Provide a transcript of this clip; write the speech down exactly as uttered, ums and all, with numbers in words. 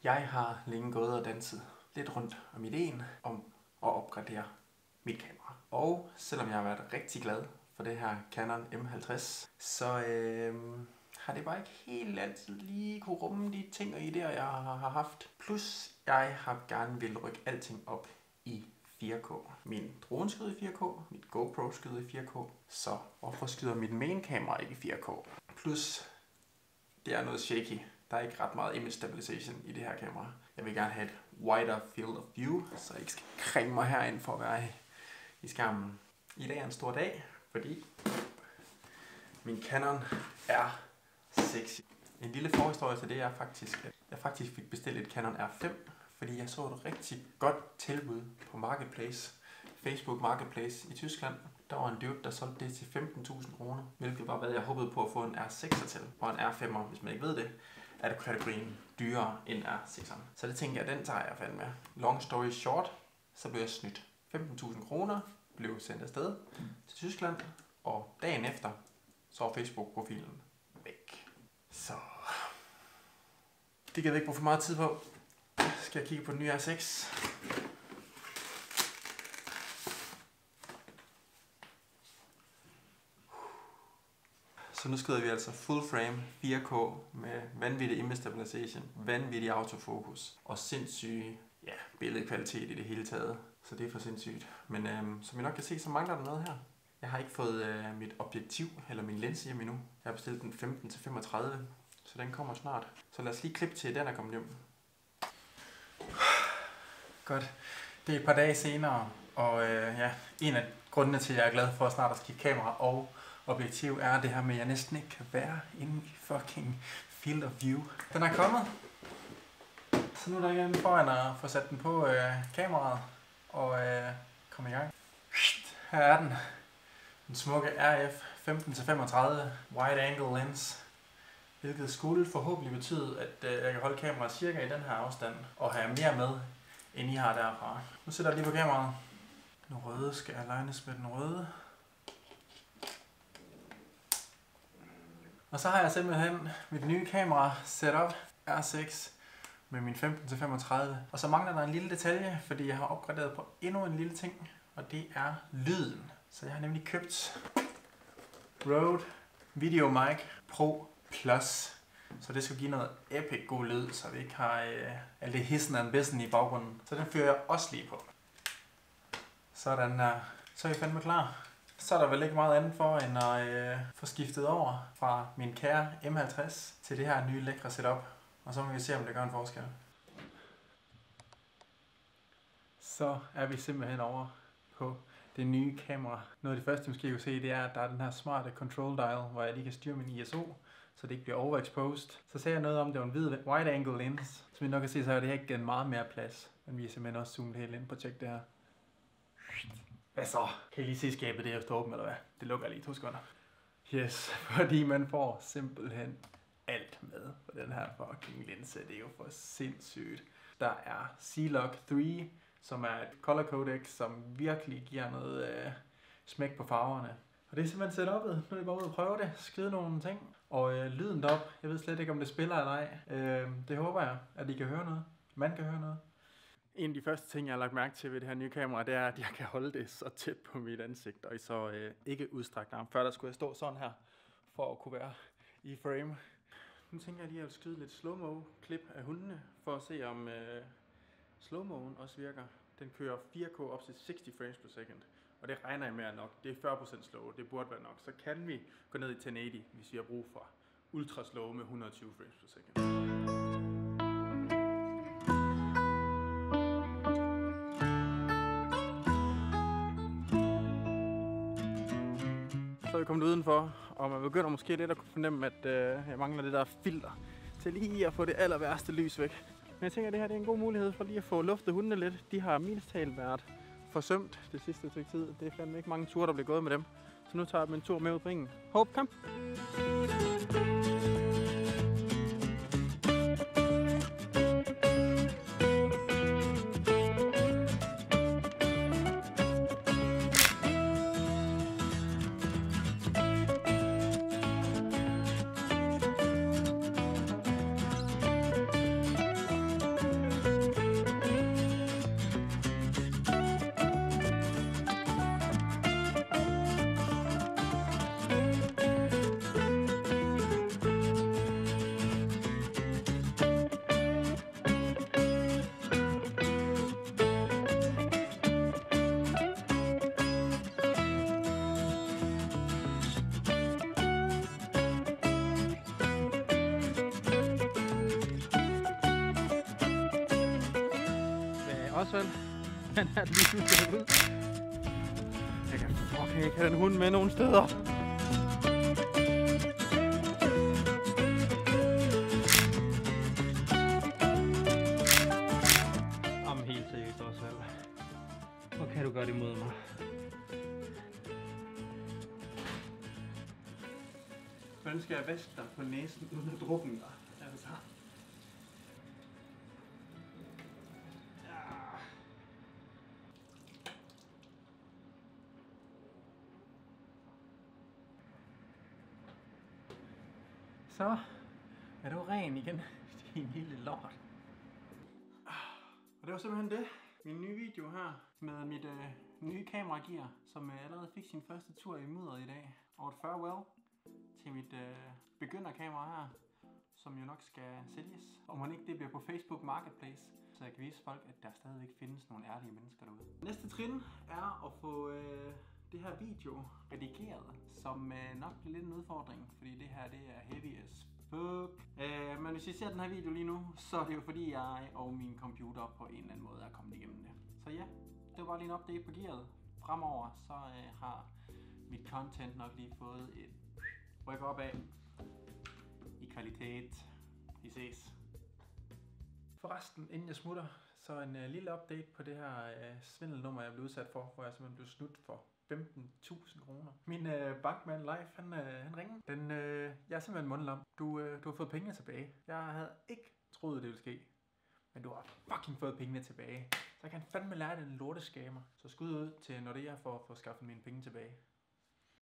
Jeg har længe gået og danset lidt rundt om ideen om at opgradere mit kamera. Og selvom jeg har været rigtig glad for det her Canon M halvtreds, så øh, har det bare ikke helt altid lige kunne rumme de ting og idéer, jeg har haft. Plus, jeg har gerne vil rykke alting op i fire K. Min drone skyder i fire K, mit GoPro skyder i fire K, så hvorfor skyder mit main kamera ikke i fire K? Plus, det er noget shaky. Der er ikke ret meget image stabilization i det her kamera. Jeg vil gerne have et wider field of view, så jeg ikke skal kringe mig herind for at være i skærmen. I dag er en stor dag, fordi min Canon R sexy. En lille forhistorie til det er faktisk, at jeg faktisk fik bestilt et Canon R fem, fordi jeg så et rigtig godt tilbud på Marketplace, Facebook Marketplace i Tyskland. Der var en dude, der solgte det til femten tusind kroner, hvilket var hvad jeg håbede på at få en R sekser til. Og en R femmer, hvis man ikke ved det, er det kategorien dyrere end R sekseren. Så det tænkte jeg, den tager jeg fandme med. Long story short, så blev jeg snydt. femten tusind kroner blev sendt afsted til Tyskland, og dagen efter, så var Facebook-profilen væk. Så det kan jeg ikke bruge for meget tid på. Skal jeg kigge på den nye R seks. Så nu skyder vi altså full frame fire K med vanvittig image stabilization, vanvittig autofokus og sindssyg ja, billedkvalitet i det hele taget. Så det er for sindssygt. Men øhm, som I nok kan se, så mangler der noget her. Jeg har ikke fået øh, mit objektiv eller min linse hjem endnu. Jeg har bestilt den femten til femogtredive, så den kommer snart. Så lad os lige klippe til, den er kommet hjem. Godt. Det er et par dage senere, og øh, ja, en af grundene til, at jeg er glad for at snart at skifte kamera og objektiv, er det her med, at jeg næsten ikke kan være inde i fucking field of view. Den er kommet. Så nu er der ikke andet foran at få sat den på øh, kameraet og øh, komme i gang. Her er den. Den smukke R F femten til femogtredive wide angle lens. Hvilket skulle forhåbentlig betyde, at øh, jeg kan holde kameraet cirka i den her afstand og have mere med, end I har derfra. Nu sætter jeg lige på kameraet. Den røde skal alignes med den røde. Og så har jeg simpelthen mit nye kamera setup R seks med min femten til femogtredive. Og så mangler der en lille detalje, fordi jeg har opgraderet på endnu en lille ting, og det er lyden. Så jeg har nemlig købt Rode VideoMic Pro Plus. Så det skal give noget epic god lyd, så vi ikke har øh, alt det hissen og bissen i baggrunden. Så den fyrer jeg også lige på. Sådan der. Så er jeg fandme klar. Så er der vel ikke meget andet for, end at øh, få skiftet over fra min kære M halvtreds til det her nye lækre setup. Og så må vi se, om det gør en forskel. Så er vi simpelthen over på det nye kamera. Noget af det første, måske kan se, det er, at der er den her smarte control dial, hvor jeg lige kan styre min I S O, så det ikke bliver overexposed. Så sagde jeg noget om, det var en hvid wide angle lens. Som I nok kan se, så har det her givet meget mere plads. Men vi er simpelthen også zoomet helt ind på at tjekke det her. Hvad så? Kan I lige se skabet det efter åben, eller hvad? Det lukker lige to sekunder. Yes, fordi man får simpelthen alt med på den her fucking linse. Det er jo for sindssygt. Der er C-Log tre, som er et color codec, som virkelig giver noget øh, smæk på farverne. Og det er simpelthen setup'et. Nu er jeg bare ude og prøve det, skride nogle ting. Og øh, lyden derop, jeg ved slet ikke, om det spiller eller ej. Øh, det håber jeg, at I kan høre noget. Man kan høre noget. En af de første ting, jeg har lagt mærke til ved det her nye kamera, det er, at jeg kan holde det så tæt på mit ansigt, og i så øh, ikke udstrakt arm. Før der skulle jeg stå sådan her, for at kunne være i frame. Nu tænker jeg lige, at jeg vil skyde lidt slow-mo-klip af hundene, for at se om øh, slow-mo'en også virker. Den kører fire K op til seksti frames per second, og det regner jeg med nok. Det er fyrre procent slow, det burde være nok. Så kan vi gå ned i ti otte, hvis vi har brug for ultra slow med et hundrede og tyve frames per second. Så er vi kommet udenfor, og man begynder måske lidt at kunne fornemme, at øh, jeg mangler det der filter til lige at få det aller værste lys væk. Men jeg tænker, at det her det er en god mulighed for lige at få luftet hundene lidt. De har mildest talt været forsømt det sidste stykke tid. Det er fandme ikke mange ture, der bliver gået med dem. Så nu tager jeg dem en tur med ud på ringen. Håb, kom! Osvald. Han er lige nu ud. Jeg kan fucking ikke have den hund med nogen steder. Jamen helt seriøst, Osvald. Hvor kan du gøre det imod mig? Hvordan skal jeg vaske dig på næsen uden at drukne dig? Altså. Ja. Så er du ren igen. Din lille lort. Og det var simpelthen det. Min nye video her med mit øh, nye kameragear, som øh, allerede fik sin første tur i mudderet i dag. Og et farewell til mit øh, begynderkamera her, som jo nok skal sælges. Og må ikke det bliver på Facebook Marketplace, så jeg kan vise folk, at der stadigvæk findes nogle ærlige mennesker derude. Næste trin er at få øh, det her video redigeret, som øh, nok bliver lidt en udfordring, fordi det her det er heavy as fuck. Øh, men hvis I ser den her video lige nu, så er det jo fordi jeg og min computer på en eller anden måde er kommet igennem det. Så ja, det var bare lige en update på gearet. Fremover så øh, har mit content nok lige fået et ryk op af i kvalitet. Vi ses. Forresten, inden jeg smutter, så en uh, lille update på det her uh, svindelnummer, jeg blev udsat for, hvor jeg simpelthen blev snydt for femten tusind kroner. Min uh, bankmand live, han, uh, han ringer. Den, uh, jeg er simpelthen mundlam. Du, uh, du har fået pengene tilbage. Jeg havde ikke troet, det ville ske. Men du har fucking fået pengene tilbage. Så jeg kan fandme lære den lorteskæmer. Så skud ud til Nordea for at få skaffet mine penge tilbage.